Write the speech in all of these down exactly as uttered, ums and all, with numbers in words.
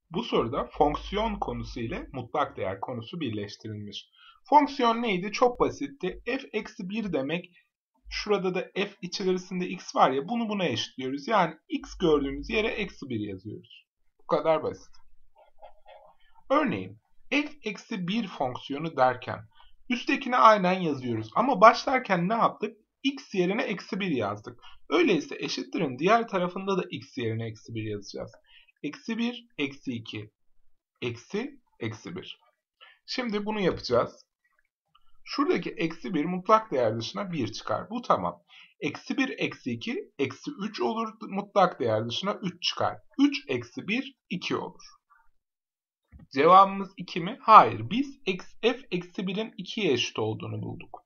Bu soruda fonksiyon konusu ile mutlak değer konusu birleştirilmiş. Fonksiyon neydi? Çok basitti. F eksi bir demek. Şurada da f içerisinde x var ya, bunu buna eşitliyoruz. Yani x gördüğümüz yere eksi bir yazıyoruz. Bu kadar basit. Örneğin f eksi bir fonksiyonu derken üsttekine aynen yazıyoruz. Ama başlarken ne yaptık? X yerine eksi bir yazdık. Öyleyse eşittirin diğer tarafında da x yerine eksi bir yazacağız. Eksi bir, eksi iki, eksi, eksi bir. Şimdi bunu yapacağız. Şuradaki eksi bir mutlak değer dışına bir çıkar. Bu tamam. Eksi bir, eksi iki, eksi üç olur. Mutlak değer dışına üç çıkar. üç eksi bir, iki olur. Cevabımız iki mi? Hayır. Biz f eksi birin ikiye eşit olduğunu bulduk.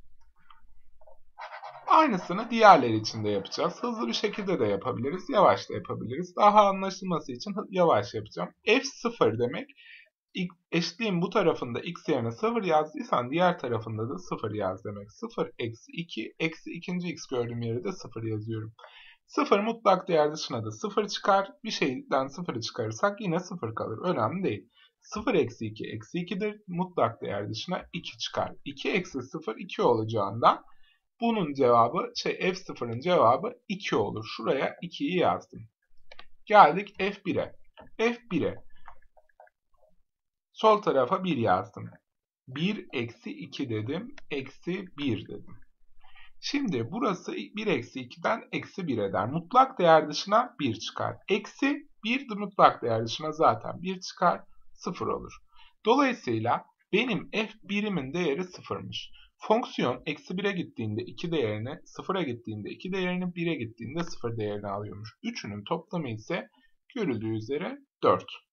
Aynısını diğerleri için de yapacağız. Hızlı bir şekilde de yapabiliriz. Yavaş da yapabiliriz. Daha anlaşılması için yavaş yapacağım. F sıfır demek. Eşitliğin bu tarafında x yerine sıfır yazdıysan diğer tarafında da sıfır yaz demek. sıfır eksi iki eksi ikinci x gördüğüm yere de sıfır yazıyorum. sıfır mutlak değer dışına da sıfır çıkar. Bir şeyden sıfırı çıkarırsak yine sıfır kalır. Önemli değil. sıfır eksi iki eksi ikidir. Mutlak değer dışına iki çıkar. iki eksi sıfır iki olacağından bunun cevabı şey f sıfırın cevabı iki olur. Şuraya ikiyi yazdım. Geldik f bire. f bire. Sol tarafa bir yazdım. bir eksi iki dedim. Eksi bir dedim. Şimdi burası bir eksi ikiden eksi bir eder. Mutlak değer dışına bir çıkar. Eksi bir de mutlak değer dışına zaten bir çıkar. sıfır olur. Dolayısıyla benim f birimin değeri sıfırmış. Fonksiyon eksi bire gittiğinde iki değerini, sıfıra gittiğinde iki değerini, bire gittiğinde sıfır değerini alıyormuş. Üçünün toplamı ise görüldüğü üzere dört.